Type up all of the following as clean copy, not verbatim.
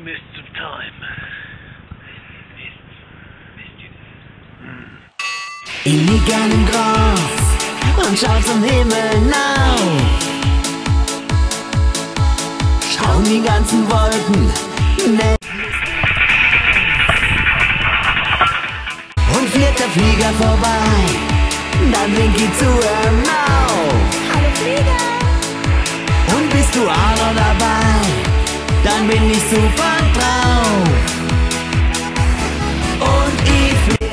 mists of time. Ich lieg an dem Gras und schau zum Himmel auf. Schau die ganzen Wolken, und fliegt der Flieger vorbei, dann wink ich zu ihm auf. Hallo Flieger! Und bist du auch noch dabei, dann bin ich super drauf. Und ich flieg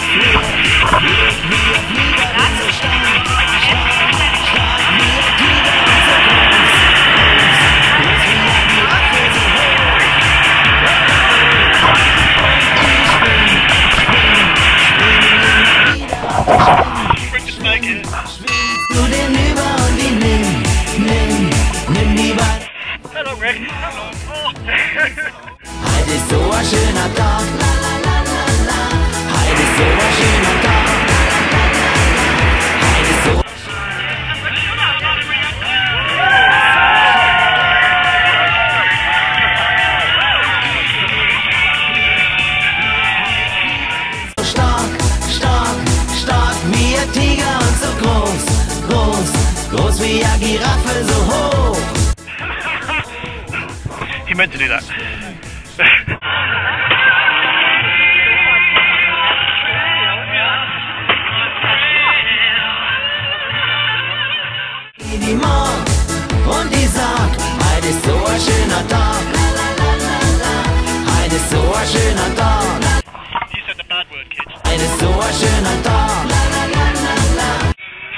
wie ein Flieger, so stark, stark wie ein Tiger und so groß, groß wie ein Giraffe, so hoch. Schwimmst du den über und ihn nimm die Wahl. Hello, Rick. Hello. Heute ist so ein schöner Tag, la la la la la. Heute ist so ein schöner Tag, la la la la la. Heute ist so. So stark, stark, stark wie ein Tiger und so groß, groß, groß wie eine Giraffe, so hoch. He meant to do that. Die Mord und die sagt, heute ist so ein schöner Tag, la la la la la. Heute ist so ein schöner Tag, You said the bad word, kid. heute ist so ein schöner Tag, la la la la la.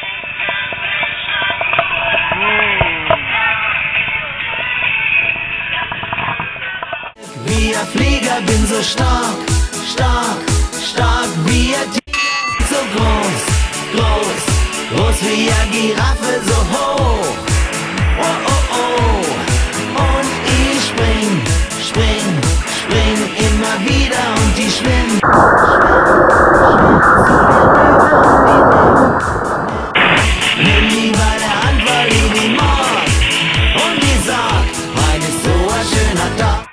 Wie ein Flieger bin so stark, stark, stark wie ein Tiger, so groß, groß, groß wie eine Giraffe, so hoch. Oh oh oh, und ich spring, spring, spring immer wieder und die schwimmen. Nimm die bei der Hand, weil die Mord und die sagt, heute ist so ein schöner Tag.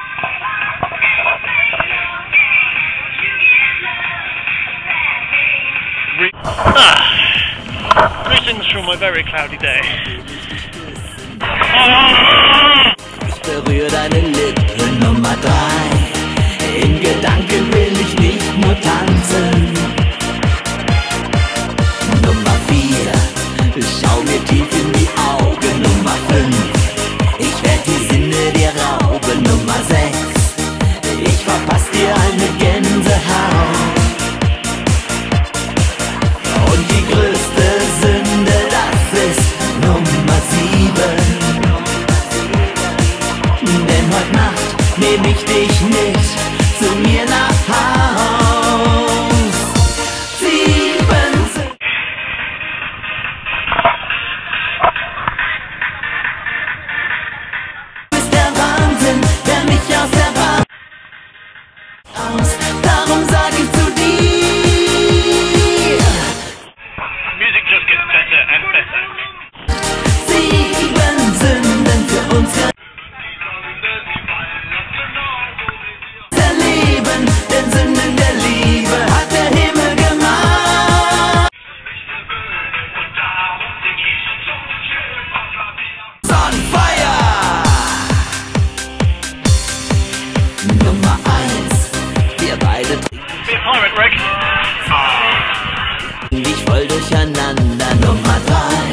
Greetings from my very cloudy day. Ich berühre deine Lippen, Nummer 3. In Gedanken will ich nicht nur tanzen. Nummer 4. Schau mir tief in die Augen. Nummer 5. Ich werd die Sinne dir rauben. Nummer 6. Ich verpass dir eine Gänsehaut. Und die größte Sünde, das ist Nummer 7. Denn heute Nacht nehm ich dich mit zu mir nach Haus. 7 sind. Du bist der Wahnsinn, der mich aus der Bahn aus. Darum sag ich zu dir. Music just gets better and better. 7 Sünden für uns erleben, denn Sünden der Liebe hat der Himmel gemacht. On fire! Nummer 1, wir beide Be a pirate, Rick. trinken dich voll durcheinander. Nummer 3.